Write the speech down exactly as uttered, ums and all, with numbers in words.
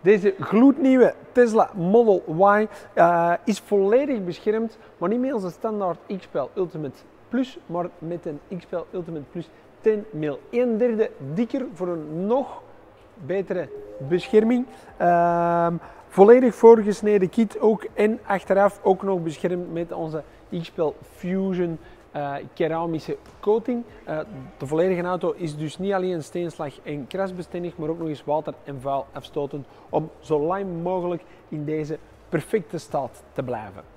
Deze gloednieuwe Tesla Model Y uh, is volledig beschermd, maar niet met onze standaard X P L Ultimate Plus, maar met een X P L Ultimate Plus tien millimeter. Een derde dikker voor een nog betere bescherming. Uh, volledig voorgesneden kit ook en achteraf ook nog beschermd met onze X P L Fusion uh, keramische coating. Uh, de volledige auto is dus niet alleen steenslag en krasbestendig, maar ook nog eens water en vuil afstotend om zo lang mogelijk in deze perfecte staat te blijven.